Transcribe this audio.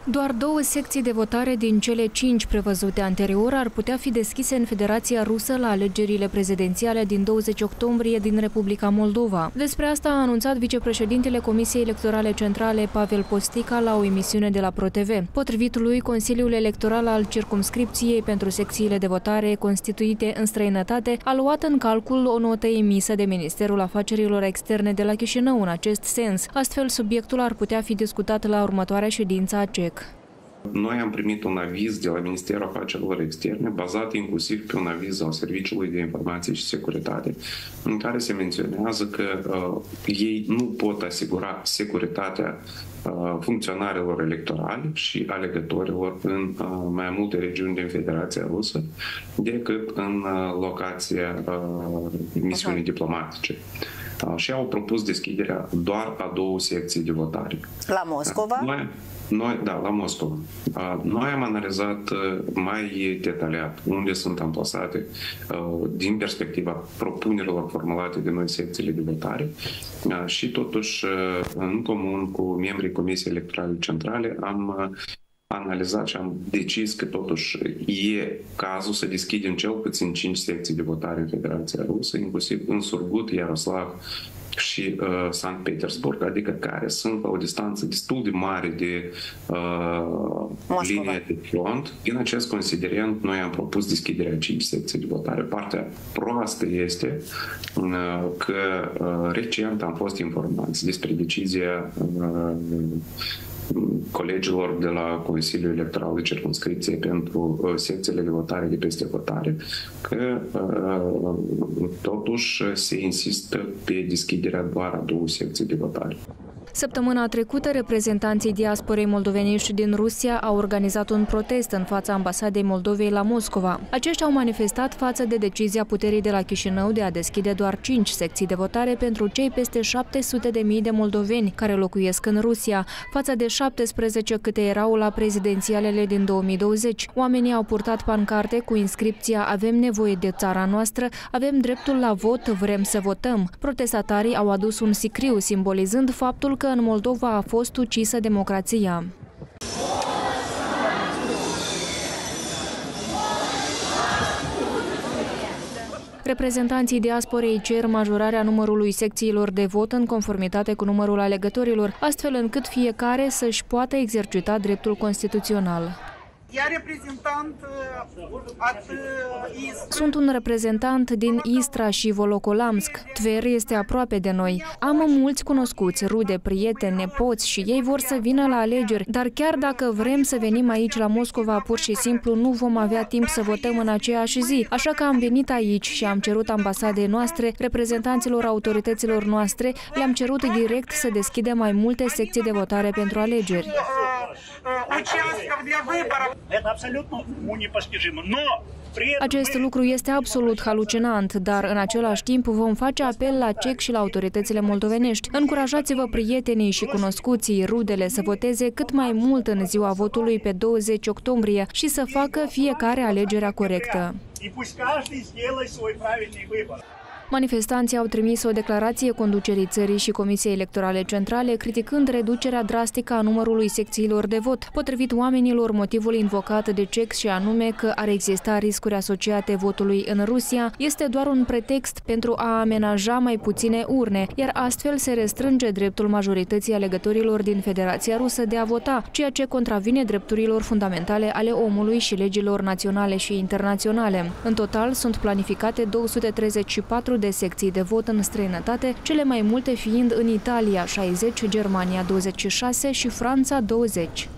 Doar 2 secții de votare din cele 5 prevăzute anterior ar putea fi deschise în Federația Rusă la alegerile prezidențiale din 20 octombrie din Republica Moldova. Despre asta a anunțat vicepreședintele Comisiei Electorale Centrale, Pavel Postica, la o emisiune de la ProTV. Potrivit lui, Consiliul Electoral al Circumscripției pentru secțiile de votare constituite în străinătate a luat în calcul o notă emisă de Ministerul Afacerilor Externe de la Chișinău în acest sens. Astfel, subiectul ar putea fi discutat la următoarea ședință a CEC. Noi am primit un aviz de la Ministerul Afacerilor Externe, bazat inclusiv pe un aviz al Serviciului de Informație și Securitate, în care se menționează că ei nu pot asigura securitatea funcționarilor electorali și alegătorilor în mai multe regiuni din Federația Rusă decât în locația misiunii diplomatice. Și au propus deschiderea doar a 2 secții de votare. La Moscova? La Moscova. Noi am analizat mai detaliat unde sunt amplasate din perspectiva propunerilor formulate de noi secțiile de votare și totuși în comun cu membrii Comisiei Electorale Centrale am analizat și am decis că totuși e cazul să deschidem cel puțin 5 secții de votare în Federația Rusă, inclusiv în Surgut, Iaroslav și Sankt Petersburg, adică care sunt la o distanță destul de mare de linia de front. În acest considerent, noi am propus deschiderea a 5 secții de votare. Partea proastă este că recent am fost informați despre decizia colegilor de la Consiliul Electoral de Circumscripție pentru secțiile de votare de peste hotare, că totuși se insistă pe deschiderea doar a 2 secții de votare. Săptămâna trecută, reprezentanții diasporei moldovenești din Rusia au organizat un protest în fața ambasadei Moldovei la Moscova. Aceștia au manifestat față de decizia puterii de la Chișinău de a deschide doar 5 secții de votare pentru cei peste 700.000 de moldoveni care locuiesc în Rusia, față de 17 câte erau la prezidențialele din 2020. Oamenii au purtat pancarte cu inscripția "Avem nevoie de țara noastră, avem dreptul la vot, vrem să votăm". Protestatarii au adus un sicriu simbolizând faptul că în Moldova a fost ucisă democrația. Reprezentanții diasporei cer majorarea numărului secțiilor de vot în conformitate cu numărul alegătorilor, astfel încât fiecare să-și poată exercita dreptul constituțional. Sunt un reprezentant din Istra și Volokolamsk. Tver este aproape de noi. Am mulți cunoscuți, rude, prieteni, nepoți și ei vor să vină la alegeri, dar chiar dacă vrem să venim aici la Moscova, pur și simplu nu vom avea timp să votăm în aceeași zi. Așa că am venit aici și am cerut ambasadei noastre, reprezentanților autorităților noastre, le-am cerut direct să deschidă mai multe secții de votare pentru alegeri. Acest lucru este absolut halucinant, dar în același timp vom face apel la CEC și la autoritățile moldovenești. Încurajați-vă prietenii și cunoscuții, rudele să voteze cât mai mult în ziua votului pe 20 octombrie și să facă fiecare alegerea corectă. Manifestanții au trimis o declarație conducerii țării și Comisiei Electorale Centrale, criticând reducerea drastică a numărului secțiilor de vot. Potrivit oamenilor, motivul invocat de CEC și anume că ar exista riscuri asociate votului în Rusia este doar un pretext pentru a amenaja mai puține urne, iar astfel se restrânge dreptul majorității alegătorilor din Federația Rusă de a vota, ceea ce contravine drepturilor fundamentale ale omului și legilor naționale și internaționale. În total sunt planificate 234 de secții de vot în străinătate, cele mai multe fiind în Italia 60, Germania 26 și Franța 20.